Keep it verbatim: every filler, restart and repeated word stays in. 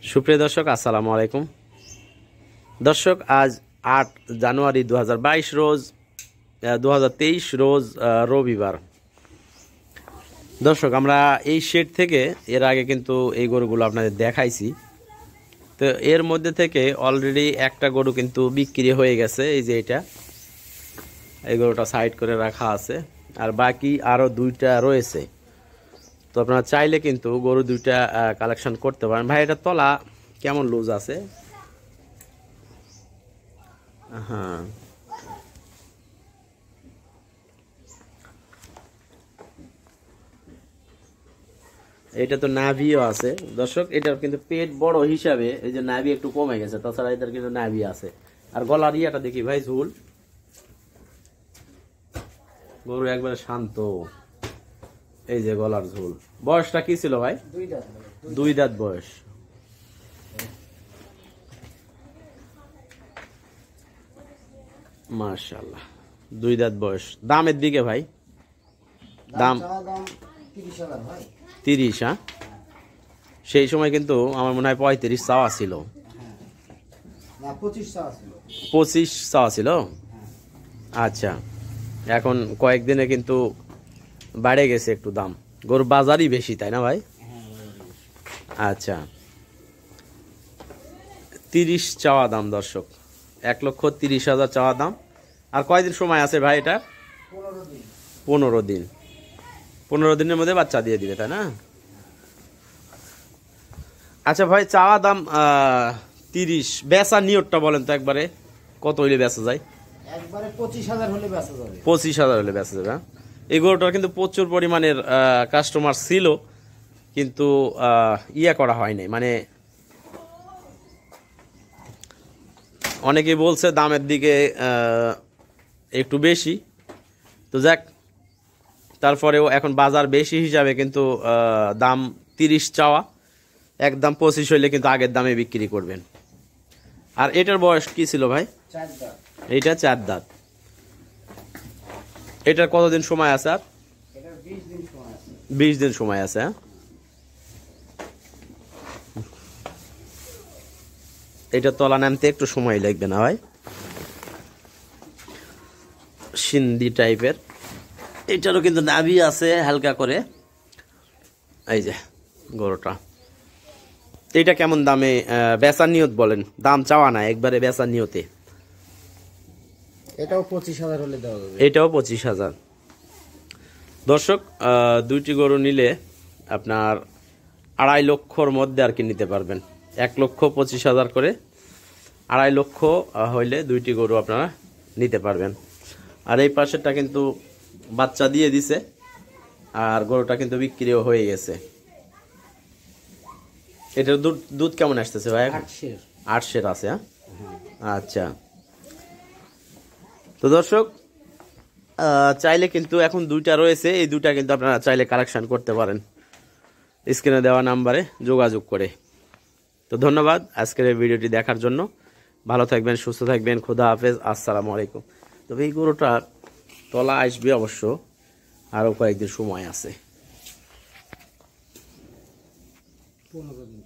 সুপ্রিয় দর্শক, আসসালামু আলাইকুম। দর্শক, আজ আট জানুয়ারি দু হাজার বাইশ রোজ দু হাজার তেইশ রোজ রবিবার। দর্শক, আমরা এই শেড থেকে এর আগে কিন্তু এই গরুগুলো আপনাদের দেখাইছি। তো এর মধ্যে থেকে অলরেডি একটা গরু কিন্তু বিক্রি হয়ে গেছে। এই যে এটা, এই গরুটা সাইড করে রাখা আছে, আর বাকি আরও দুইটা রয়েছে। তো আপনারা চাইলে কিন্তু গরু দুইটা কালেকশন করতে পারেন। ভাই, এটা তলা কেমন লুজ আছে? হ্যাঁ, এটা তো নাভিও আছে দর্শক। এটার কিন্তু পেট বড় হিসাবে এই যে নাভি একটু কমে গেছে, তাছাড়া এটার কিন্তু নাভি আছে। আর গলার ইয়েটা দেখি ভাই, ঝুল। গরু একবারে শান্ত। এই যে গলার ঝুল। বয়সটা কি ছিল ভাই? দুই দাঁত বয়স। মাশাআল্লাহ, দুই দাঁত বয়স। দামের দিকে ভাই? দাম তিরিশ। হ্যাঁ, সেই সময় কিন্তু আমার মনে হয় পঁয়ত্রিশ চাওয়া ছিল। পঁচিশ চাওয়া ছিল। আচ্ছা, এখন কয়েকদিনে কিন্তু বাড়ে গেছে একটু দাম। গরু বাজারই বেশি, তাই না ভাই? আচ্ছা, তিরিশ চাওয়া দাম দর্শক, এক লক্ষ তিরিশ হাজার চাওয়া দাম। আর কয়দিন সময় আছে ভাই এটা? পনেরো দিন। পনেরো দিনের মধ্যে বাচ্চা দিয়ে দিবে, তাই না? আচ্ছা ভাই, চাওয়া দাম তিরিশ, বেচা নিয়তটা বলেন তো একবারে, কত হইলে বেচা যায়? একবারে পঁচিশ হাজার হলে বেচা যাবে। পঁচিশ হাজার হলে বেচা যাবে। এই গরুটার কিন্তু প্রচুর পরিমাণের কাস্টমার ছিল, কিন্তু ইয়া করা হয়নি। মানে অনেকে বলছে দামের দিকে একটু বেশি। তো যাক, তারপরেও এখন বাজার বেশি হিসাবে কিন্তু দাম তিরিশ চাওয়া, একদম পঁচিশ হইলে কিন্তু আগের দামে বিক্রি করবেন। আর এটার বয়স কি ছিল ভাই? চার দাঁত। এইটা চার দাঁত। এটার কতদিন সময় আছে? আর এটার বিশ দিন সময় আছে। বিশ দিন সময় আছে। হ্যাঁ, এটা তলা নামতে একটু সময় লাগবে না ভাই? সিন্ধি টাইপের। এটারও কিন্তু নাভি আছে হালকা করে। এই যে গরুটা, এটা কেমন দামে বেচার নিয়ত বলেন? দাম চাওয়া না, একবারে বেচার নিয়তে। এটাও পঁচিশ হাজার হলে দেওয়া যাবে। এটাও পঁচিশ হাজার। দর্শক, দুইটি গরু নিলে আপনার আড়াই লক্ষর মধ্যে আর কি নিতে পারবেন। এক লক্ষ পঁচিশ হাজার করে আড়াই লক্ষ হইলে দুইটি গরু আপনারা নিতে পারবেন। আর এই পাশেরটা কিন্তু বাচ্চা দিয়ে দিছে, আর গরুটা কিন্তু বিক্রিও হয়ে গেছে। এটার দুধ দুধ কেমন আসতেছে ভাই? আটশের আটশের আছে। হ্যাঁ, আচ্ছা। তো দর্শক, চাইলে কিন্তু এখন দুইটা রয়েছে, এই দুইটা কিন্তু আপনারা চাইলে কালেকশন করতে পারেন স্ক্রিনে দেওয়া নাম্বারে যোগাযোগ করে। তো ধন্যবাদ আজকের এই ভিডিওটি দেখার জন্য। ভালো থাকবেন, সুস্থ থাকবেন। খুদা হাফেজ, আসসালামু আলাইকুম। তবে এই গরুটা তলা আসবে অবশ্য, আরও কয়েকদিন সময় আছে। পনেরো দিন।